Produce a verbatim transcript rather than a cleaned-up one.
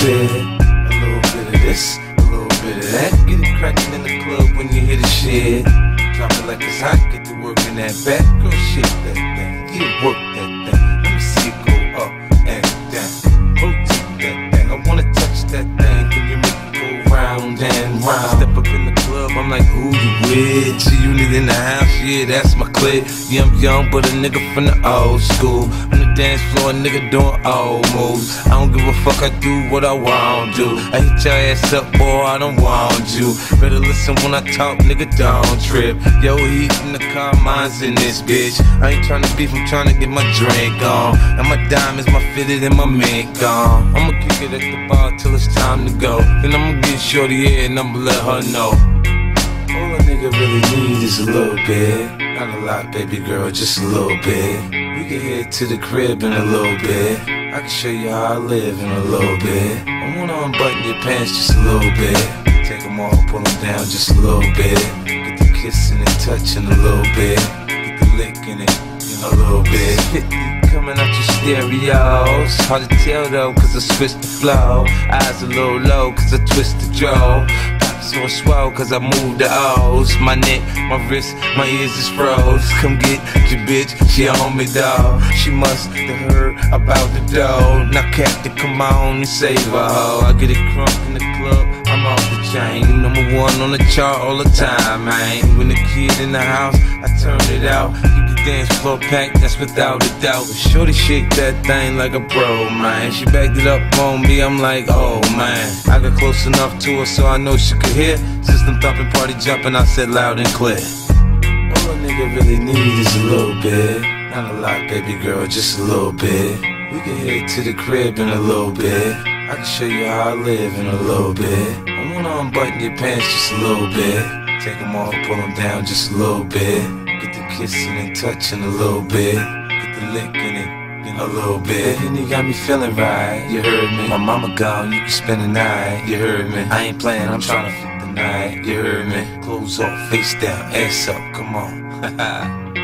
bit, a little bit of this, a little bit of that. Get it crackin' in the club when you hear the shit. Drop it like it's hot, get to work in that back. Girl, shake that thing, yeah, work that thing. Let me see it go up and down. Rotate that thing, I wanna touch that thing. Can you make it go round and round? Step up in the club, I'm like, who you with? G-Unit in the house, yeah, that's my clique. Yeah, I'm young, but a nigga from the old school. On the dance floor, a nigga doing old moves. I don't give a fuck, I do what I want to. I hit your ass up, boy, I don't want you. Better listen when I talk, nigga, don't trip. Yo, heat in the car, mine's in this bitch. I ain't tryna beef, I'm tryna get my drink on. And my diamonds, my fitted, and my mink on. I'ma kick it at the bar till it's time to go. Then I'ma get shorty here and I'ma let her know. All a nigga really need is a little bit. Not a lot, baby girl, just a little bit. We can head to the crib in a little bit. I can show you how I live in a little bit. I wanna unbutton your pants just a little bit. Take them off, pull them down just a little bit. Get the kissing and touching a little bit. Get the licking it in a little bit. fifty coming out your stereos. Hard to tell though, cause I switched the flow. Eyes a little low, cause I twist the jaw. So swell, cause I moved the O's. My neck, my wrist, my ears is froze. Come get your bitch, she on me, dawg. She must have heard about the dough. Now Captain, come on and save her, ho. I get it crunk in the club, I'm off the chain. Number one on the chart all the time, man. When the kid in the house, I turn it out. Keep the dance floor packed, that's without a doubt. But shorty shake that thing like a pro, man. She backed it up on me, I'm like, oh, man. I got close enough to her so I know she could hear. System thumping, party jumping, I said loud and clear. All a nigga really need is a little bit. Not a lot, baby girl, just a little bit. We can head to the crib in a little bit. I can show you how I live in a little bit. I wanna unbutton your pants just a little bit. Take them off, pull them down just a little bit. Get the kissing and touching a little bit. Get the licking it a little bit. And you got me feeling right, you heard me. My mama gone, you can spend the night, you heard me. I ain't playing, I'm trying to flip the night, you heard me. Clothes off, face down, ass up, come on.